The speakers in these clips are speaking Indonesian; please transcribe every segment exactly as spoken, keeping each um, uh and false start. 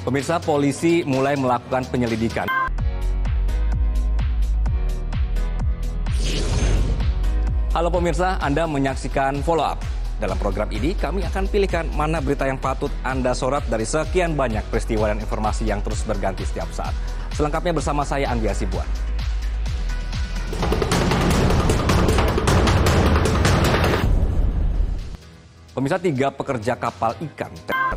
Pemirsa, polisi mulai melakukan penyelidikan. Halo pemirsa, Anda menyaksikan Follow Up. Dalam program ini, kami akan pilihkan mana berita yang patut Anda sorot dari sekian banyak peristiwa dan informasi yang terus berganti setiap saat. Selengkapnya bersama saya, Anggi Hasibuan. Pemirsa, tiga pekerja kapal ikan.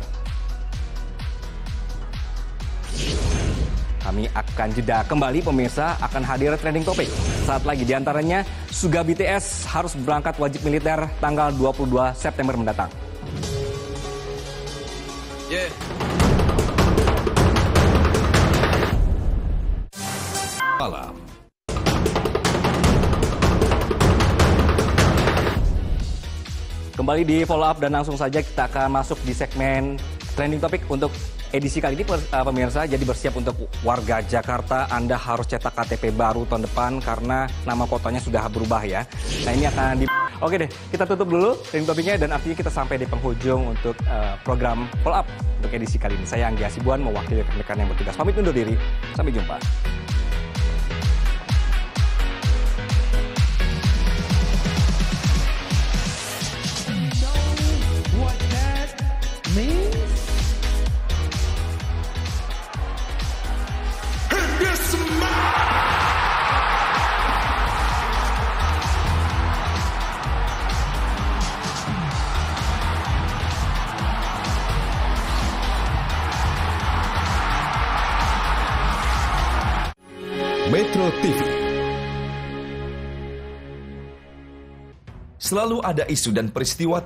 Kami akan jeda kembali, pemirsa, akan hadir trending topik. Saat lagi diantaranya, Suga B T S harus berangkat wajib militer tanggal dua puluh dua September mendatang. Yeah. Malam. Kembali di Follow Up dan langsung saja kita akan masuk di segmen trending topik untuk edisi kali ini, pemirsa. Jadi bersiap untuk warga Jakarta, Anda harus cetak K T P baru tahun depan karena nama kotanya sudah berubah ya. Nah ini akan di... Oke deh, kita tutup dulu trending topiknya dan artinya kita sampai di penghujung untuk uh, program Follow Up untuk edisi kali ini. Saya Anggi Hasibuan mewakili rekan-rekan yang bertugas. Pamit undur diri, sampai jumpa. Metro T V. Selalu ada isu dan peristiwa